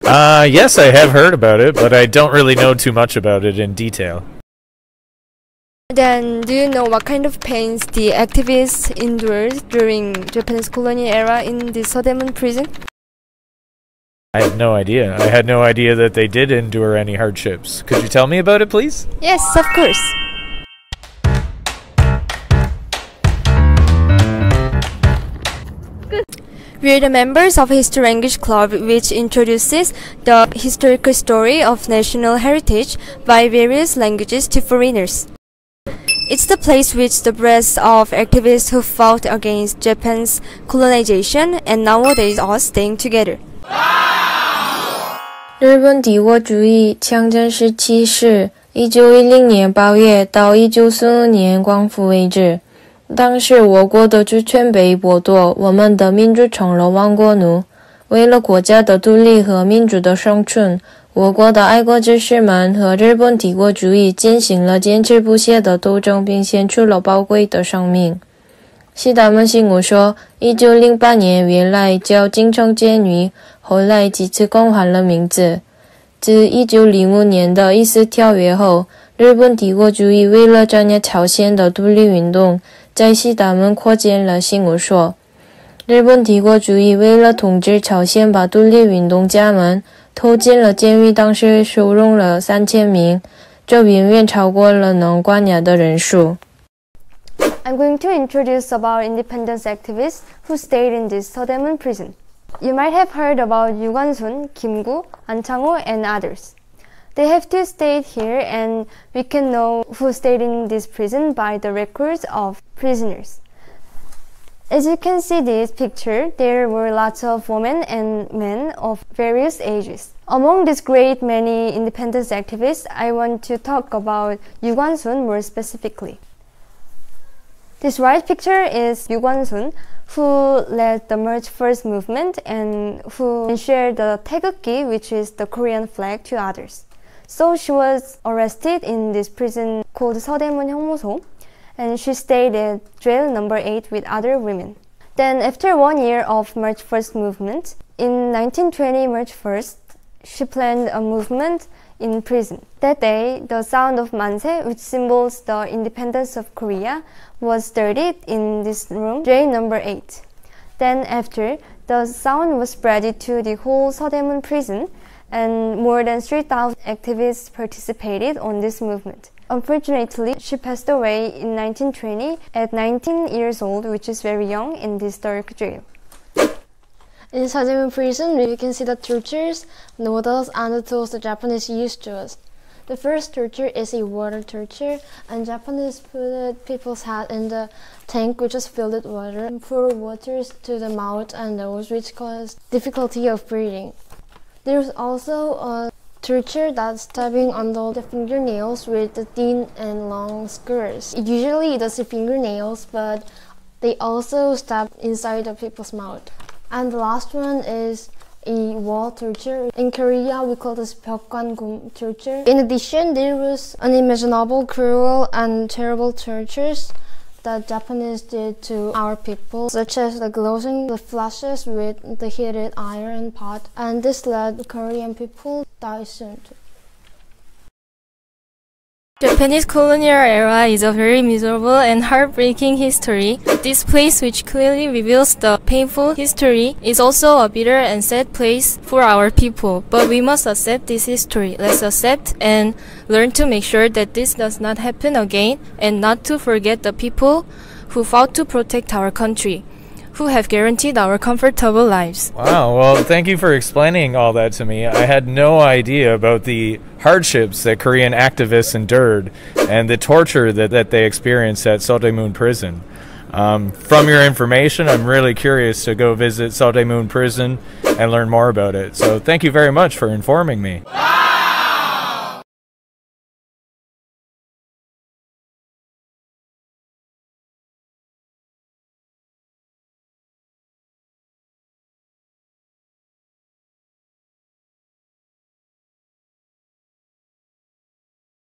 Yes, I have heard about it, but I don't really know too much about it in detail. Then, do you know what kind of pains the activists endured during Japanese colonial era in the Sodaemun prison? I have no idea. I had no idea that they did endure any hardships. Could you tell me about it, please? Yes, of course. We are the members of History Language Club, which introduces the historical story of national heritage by various languages to foreigners. It's the place which the breasts of activists who fought against Japan's colonization and nowadays are staying together. 日本帝国主义强征时期是1910年8月到1945年光复为止。当时我国的主权被剥夺，我们的民主成了亡国奴。为了国家的独立和民主的生存，我国的爱国志士们和日本帝国主义进行了坚持不懈的斗争，并献出了宝贵的生命。西大门信吾说，1908年原来叫京城监狱，后来几次更换了名字。自1905年的14四条约后，日本帝国主义为了镇压朝鲜的独立运动，在西大门扩建了信吾说。日本帝国主义为了统治朝鲜，把独立运动家们投进了监狱，当时收容了3000名，这远远超过了能关押的人数。 I'm going to introduce about independence activists who stayed in this Sodaemun prison. You might have heard about Yu Gwan-sun, Kim Gu, An Chang-ho, and others. They have to stay here, and we can know who stayed in this prison by the records of prisoners. As you can see this picture, there were lots of women and men of various ages. Among this great many independence activists, I want to talk about Yu Gwan-sun more specifically. This right picture is Yu Gwan-sun, who led the March 1st movement and who shared the taegukgi, which is the Korean flag, to others. So she was arrested in this prison called Sodaemun Hyungmoso, and she stayed at jail number 8 with other women. Then after 1 year of March 1st movement, in 1920 March 1st, she planned a movement in prison. That day, the sound of manse, which symbols the independence of Korea, was studied in this room, J number 8. Then after, the sound was spread to the whole Sodaemun prison, and more than 3,000 activists participated on this movement. Unfortunately, she passed away in 1920 at 19 years old, which is very young, in this dark jail. In Sodaemun prison, we can see the tortures, noodles, and the tools the Japanese used to us. The first torture is a water torture, and Japanese put people's head in the tank which is filled with water and pour water to the mouth and nose, which caused difficulty of breathing. There's also a torture that's stabbing under the fingernails with the thin and long skewers. Usually it does the fingernails, but they also stab inside the people's mouth. And the last one is a wall torture. In Korea, we call this 벽관금 torture. In addition, there was unimaginable, cruel, and terrible tortures that Japanese did to our people, such as the glowing the flashes with the heated iron pot, and this led the Korean people to die soon too. Japanese colonial era is a very miserable and heartbreaking history. This place, which clearly reveals the painful history, is also a bitter and sad place for our people. But we must accept this history. Let's accept and learn to make sure that this does not happen again, and not to forget the people who fought to protect our country, who have guaranteed our comfortable lives. Wow, well, thank you for explaining all that to me. I had no idea about the hardships that Korean activists endured and the torture that they experienced at Sodaemun prison. From your information, I'm really curious to go visit Sodaemun prison and learn more about it. So thank you very much for informing me.